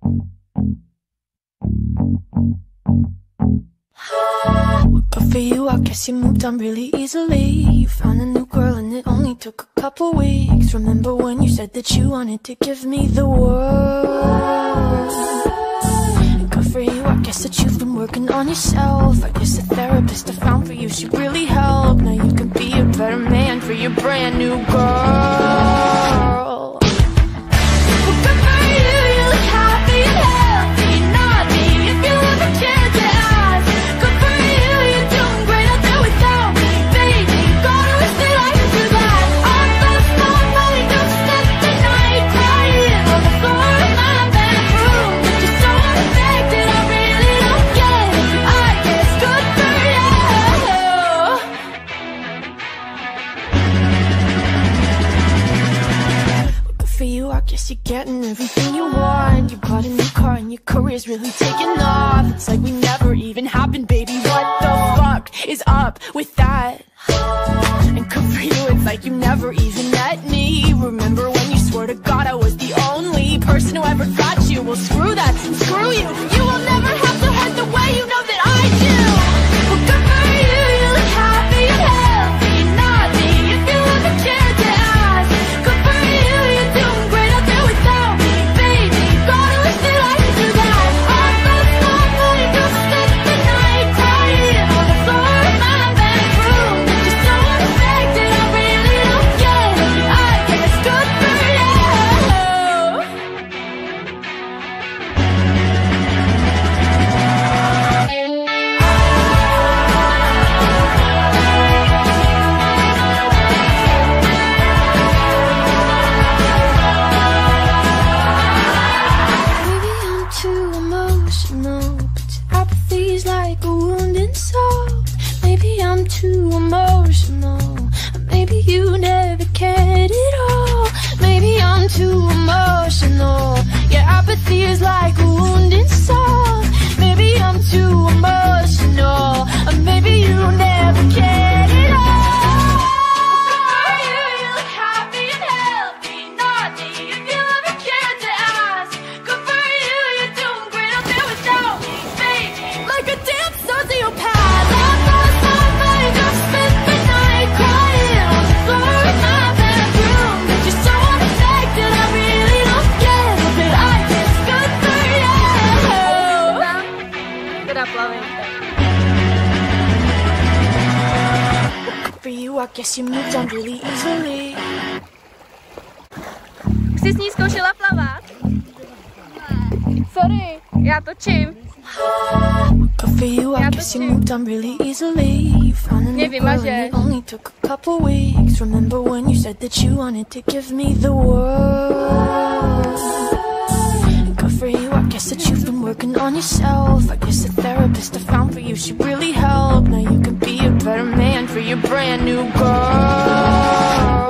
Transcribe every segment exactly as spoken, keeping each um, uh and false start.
Good for you, I guess you moved on really easily. You found a new girl and it only took a couple weeks. Remember when you said that you wanted to give me the world? And good for you, I guess that you've been working on yourself. I guess the therapist I found for you should really help. Now you can be a better man for your brand new girl. You're getting everything you want. You bought a new car and your career's really taking off. It's like we never even happened, baby. What the fuck is up with that? And good for you, it's like you never even met me. Remember when you swore to God I was the only person who ever got you? Well, screw that, screw you. You will never have to hurt the way you know that I do. Well, good for you, you look happy and healthy. Not me, if you ever cared to ask. Good for you, you're doing great. Too emotional, maybe you never cared at all. Maybe I'm too emotional. Yeah, apathy is like a wound inside. Maybe I'm too emotional, or maybe you never cared at all. For you, you look happy and healthy. Not me, if you ever cared to ask. Good for you, you're doing great out there without me, baby. Like a damn sociopath. For you, I guess you moved on really easily. Už jsi s ní zkoušela plavat? Sorry, já točím. Good for you, I guess you moved on really easily. You found a new girl and it only took a couple weeks. Remember when you said that you wanted to give me the world? Good for you, I guess that you've been working on yourself. I guess the therapist I found for you should really help. Now you can be a better man for your brand new girl.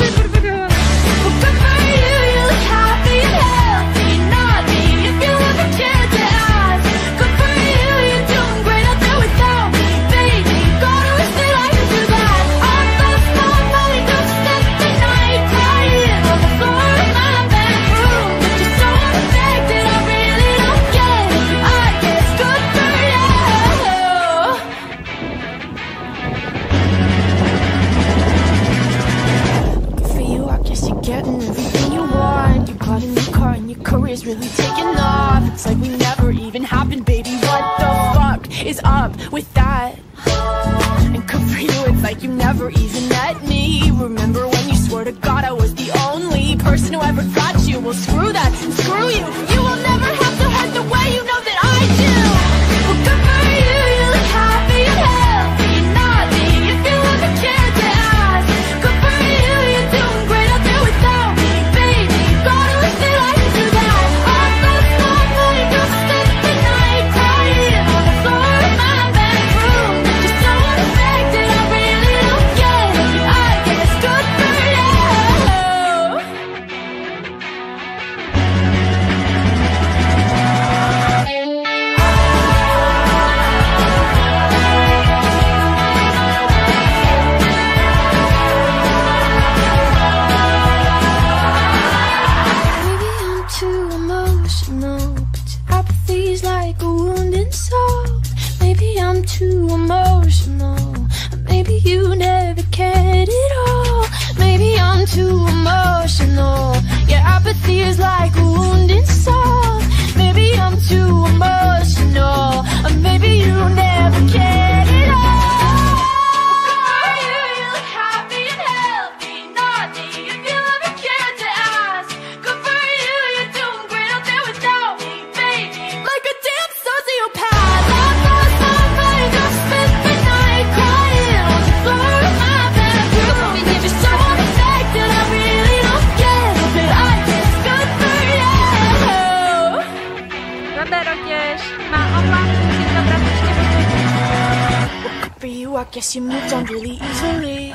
Getting everything you want. You bought a new car and your career's really taking off. It's like we never even happened, baby. What the fuck is up with that? And good for you, it's like you never even met me. Remember when you swore to God I was the only person who ever got you? Well, screw that, screw you. You will never have to hurt the way you know that I do. Well, good for you, you look happy and healthy. Not me, if you ever cared to ask. Good for you, you're doing great out there without me, baby. Gotta wish that I could do that. All those long nights, I'll spend the night crying on the floor of my bedroom. Just so unaffected, I really don't get it. I guess good for you. too emotional. Maybe you never cared at all. Maybe I'm too emotional. Yeah, apathy is like a wounded soul. Maybe I'm too emotional. Or maybe you never cared at all. For you, you look happy and healthy. Not me, if you ever cared to ask. Good for you, you're doing great out there without me, baby. Like a damn sociopath. Last last night, I just spent the night crying on the floor of my bedroom. If you're so unaffected, I really don't get it, but I guess good for you. Robert Otěž má oblast si dobrat ještě Good for you, I guess you moved on really easily.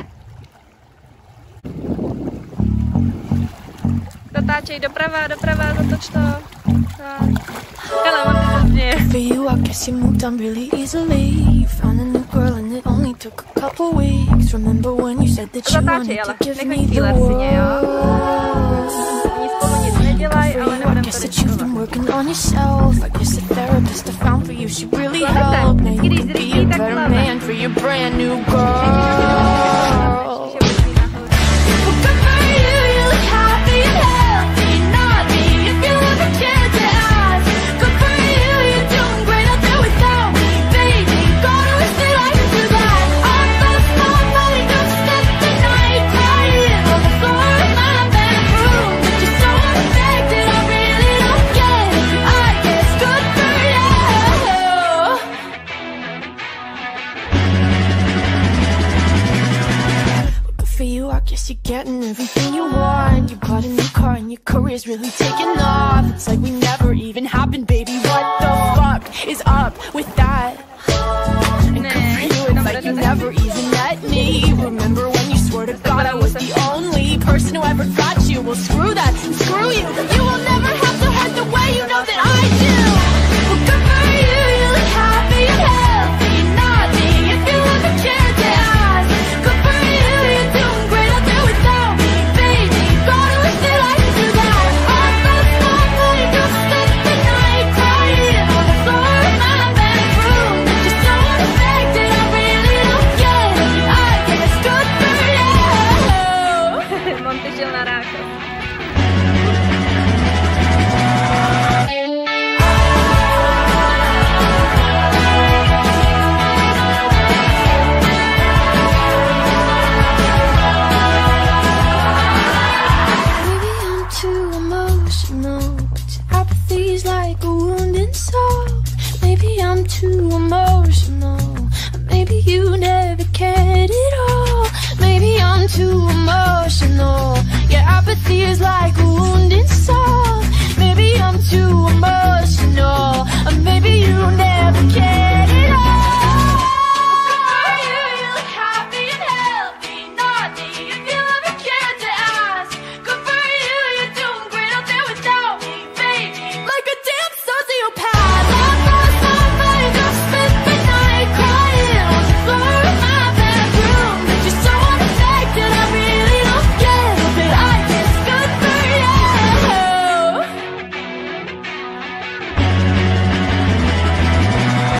Dotáčej doprava, doprava, zatoč to. Tak. Hele, on je pozdě. For you, I guess you moved on really easily. You found a new girl and it only took a couple weeks. Remember when you said that you Zatáčej, wanted ale to give nechaj me the chvíle syně, jo. world? Oni spolu nic nedělají, For ale you, I nebudem to guess that you've riskovat. been working on yourself. I guess the therapist I found for you should really Slavete, help. Now you když can be a zrychlí, tak better slave. man for your brand new girl. Že musí nahoru. Well, good for you, you look happy and healthy. Not me, if you ever cared to ask. Good for you, you're doing great out there without me, baby. Gotta wish that I could do that. Our last night, I just spent the night crying on the floor of my bedroom. But you're so unaffected, I really don't get it. I guess good for you. Good for you, I guess you're getting everything you want. You bought a new car and your career's really taking off. It's like we never even happened, baby. What the fuck is up with that? And good for you, it's like you never even met me. Remember when you swore to God I was the only person who ever got you? Well, screw that, screw